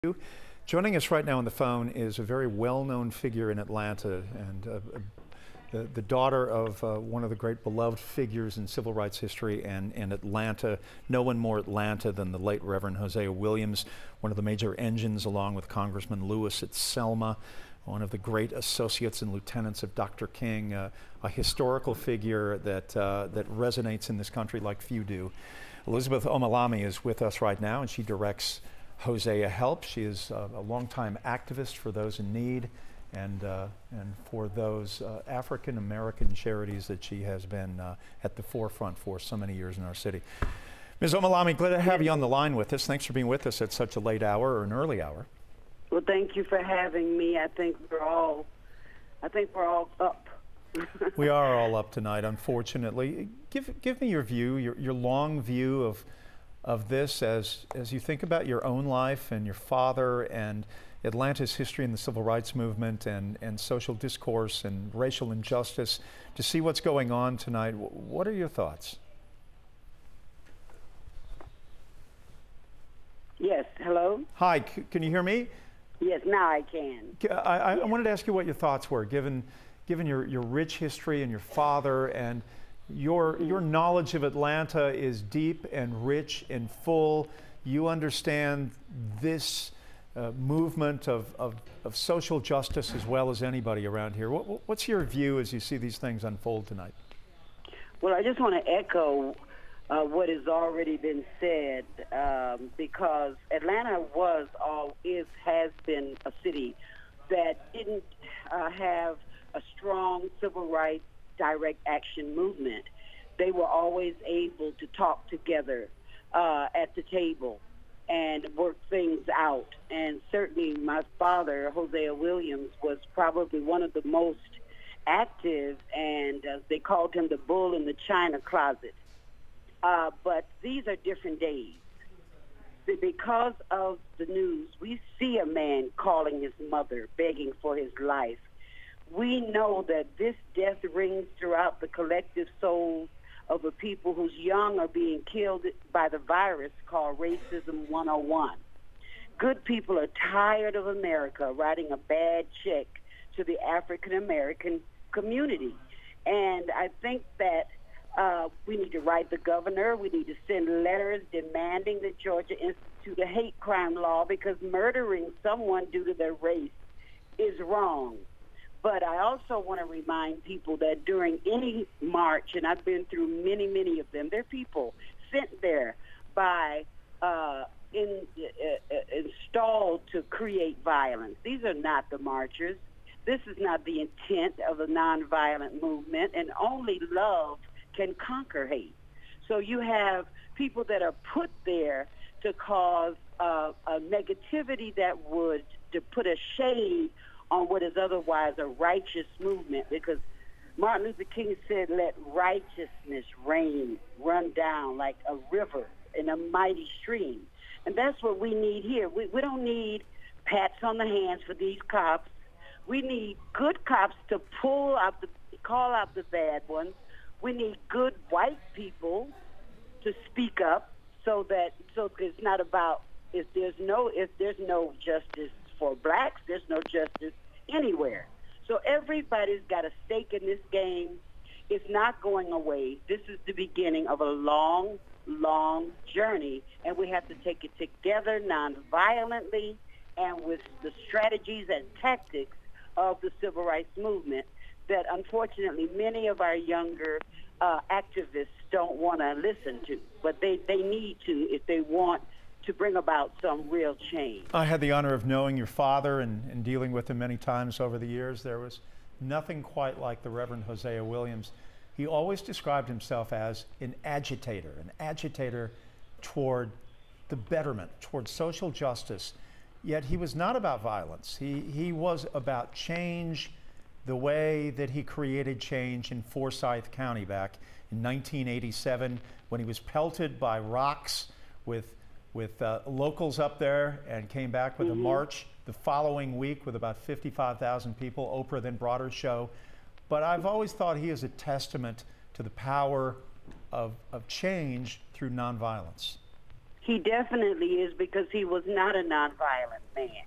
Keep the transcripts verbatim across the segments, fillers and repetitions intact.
Joining us right now on the phone is a very well-known figure in Atlanta and uh, the, the daughter of uh, one of the great beloved figures in civil rights history and in Atlanta. No one more Atlanta than the late Reverend Hosea Williams, one of the major engines along with Congressman Lewis at Selma, one of the great associates and lieutenants of Doctor King, uh, a historical figure that, uh, that resonates in this country like few do. Elizabeth Omilami is with us right now, and she directs Hosea Help. She is uh, a longtime activist for those in need and, uh, and for those uh, African American charities that she has been uh, at the forefront for so many years in our city. Miz Omilami, glad to have you on the line with us. Thanks for being with us at such a late hour or an early hour. Well, thank you for having me. I think we're all, I think we're all up. We are all up tonight, unfortunately. Give, give me your view, your, your long view of of this as, as you think about your own life and your father and Atlanta's history in the civil rights movement and, and social discourse and racial injustice, to see what's going on tonight. What are your thoughts? Yes, hello? Hi, c can you hear me? Yes, now I can. I, I, yes. I wanted to ask you what your thoughts were, given, given your, your rich history and your father, and Your, your knowledge of Atlanta is deep and rich and full. You understand this uh, movement of, of, of social justice as well as anybody around here. What, what's your view as you see these things unfold tonight? Well, I just want to echo uh, what has already been said, um, because Atlanta was, all is, has been a city that didn't uh, have a strong civil rights direct action movement. They were always able to talk together uh, at the table and work things out. And certainly my father, Hosea Williams, was probably one of the most active, and uh, they called him the bull in the china closet. Uh, but these are different days. Because of the news, we see a man calling his mother, begging for his life. We know that this death rings throughout the collective souls of the people whose young are being killed by the virus called Racism one oh one. Good people are tired of America writing a bad check to the African American community. And I think that uh, we need to write the governor. We need to send letters demanding that Georgia institute a hate crime law, because murdering someone due to their race is wrong. But I also want to remind people that during any march, and I've been through many, many of them, there are people sent there by, uh, in, uh, installed to create violence. These are not the marchers. This is not the intent of a nonviolent movement, and only love can conquer hate. So you have people that are put there to cause uh, a negativity that would, to put a shade on what is otherwise a righteous movement, because Martin Luther King said, let righteousness reign, run down like a river in a mighty stream. And that's what we need here. We, we don't need pats on the hands for these cops. We need good cops to pull out the, call out the bad ones. We need good white people to speak up, so that, so it's not about, if there's no, if there's no justice for blacks, there's no justice anywhere. So everybody's got a stake in this game. It's not going away. This is the beginning of a long, long journey, and we have to take it together nonviolently and with the strategies and tactics of the civil rights movement that unfortunately many of our younger uh, activists don't want to listen to, but they, they need to if they want to bring about some real change. I had the honor of knowing your father and, and dealing with him many times over the years. There was nothing quite like the Reverend Hosea Williams. He always described himself as an agitator, an agitator toward the betterment, toward social justice. Yet he was not about violence. He, he was about change, the way that he created change in Forsyth County back in nineteen eighty-seven when he was pelted by rocks with with uh, locals up there, and came back with mm-hmm. a march the following week with about fifty-five thousand people. Oprah then brought her show. But I've always thought he is a testament to the power of, of change through nonviolence. He definitely is, because he was not a nonviolent man.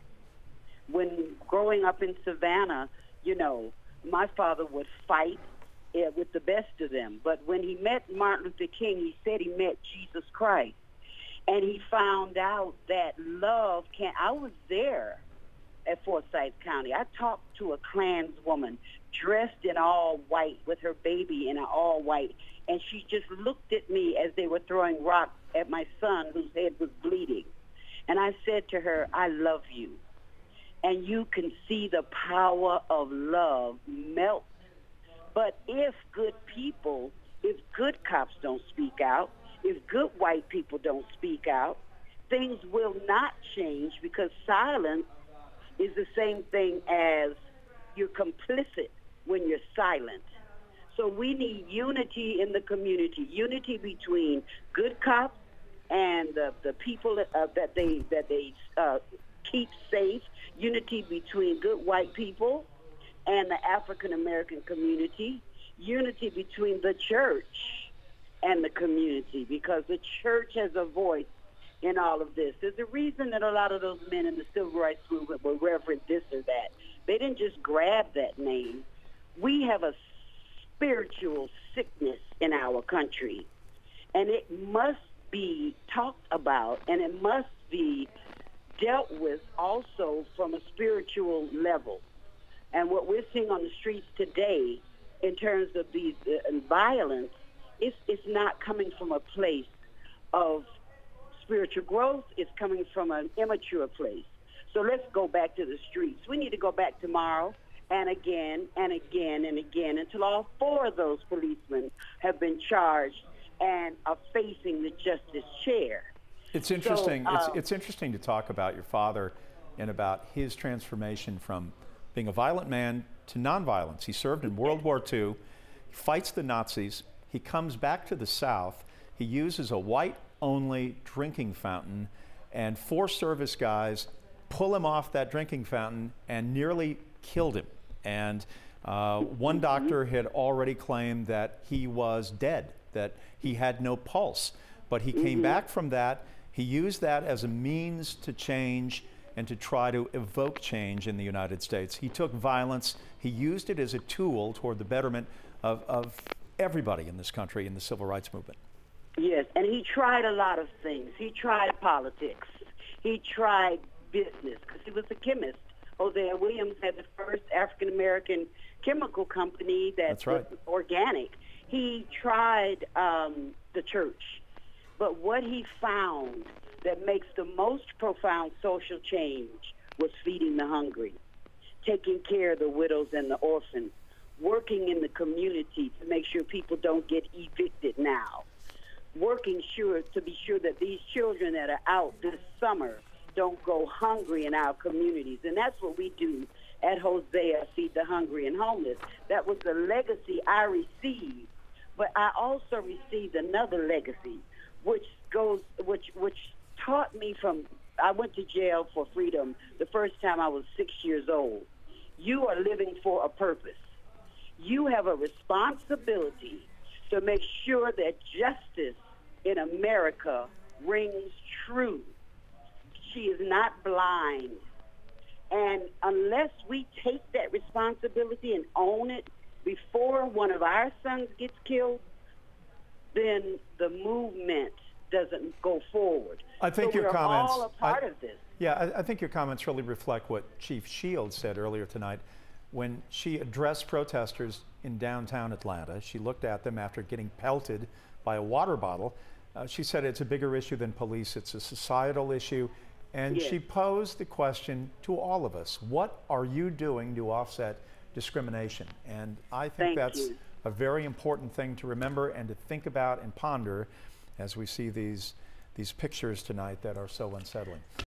When growing up in Savannah, you know, my father would fight uh, with the best of them. But when he met Martin Luther King, he said he met Jesus Christ. And he found out that love can I was there at Forsyth County. I talked to a Klanswoman dressed in all white with her baby in an all white, and she just looked at me as they were throwing rocks at my son whose head was bleeding. And I said to her, I love you. And you can see the power of love melt. But if good people, if good cops don't speak out, if good white people don't speak out, things will not change, because silence is the same thing as you're complicit when you're silent. So we need unity in the community, unity between good cops and the, the people that, uh, that they that they uh, keep safe, unity between good white people and the African American community, unity between the church and the community, because the church has a voice in all of this. There's a reason that a lot of those men in the civil rights movement were Reverend this or that. They didn't just grab that name. We have a spiritual sickness in our country, and it must be talked about, and it must be dealt with also from a spiritual level. And what we're seeing on the streets today in terms of these uh, violence, it's, it's not coming from a place of spiritual growth. It's coming from an immature place. So let's go back to the streets. We need to go back tomorrow and again and again and again until all four of those policemen have been charged and are facing the justice chair. It's interesting. So, um, it's, it's interesting to talk about your father and about his transformation from being a violent man to nonviolence. He served in World War Two. He fights the Nazis. He comes back to the South. He uses a white-only drinking fountain, and four service guys pull him off that drinking fountain and nearly killed him. And uh, one doctor had already claimed that he was dead, that he had no pulse. But he came mm-hmm. back from that. He used that as a means to change and to try to evoke change in the United States. He took violence, he used it as a tool toward the betterment of, of everybody in this country in the civil rights movement. Yes, and he tried a lot of things. He tried politics. He tried business, because he was a chemist. Hosea Williams had the first African-American chemical company that That's right. was organic. He tried um, the church. But what he found that makes the most profound social change was feeding the hungry, taking care of the widows and the orphans, working in the community to make sure people don't get evicted now, working sure to be sure that these children that are out this summer don't go hungry in our communities. And that's what we do at Hosea, Feed the Hungry and Homeless. That was the legacy I received. But I also received another legacy, which goes, which which taught me from, I went to jail for freedom the first time I was six years old. You are living for a purpose. You have a responsibility to make sure that justice in America rings true. She is not blind. And unless we take that responsibility and own it before one of our sons gets killed, then the movement doesn't go forward. I think so your we're comments, all a part I, of this. Yeah, I, I think your comments really reflect what Chief Shields said earlier tonight when she addressed protesters in downtown Atlanta. She looked at them after getting pelted by a water bottle. Uh, she said it's a bigger issue than police. It's a societal issue. And Yes. she posed the question to all of us: what are you doing to offset discrimination? And I think Thank that's you. a very important thing to remember and to think about and ponder as we see these, these pictures tonight that are so unsettling.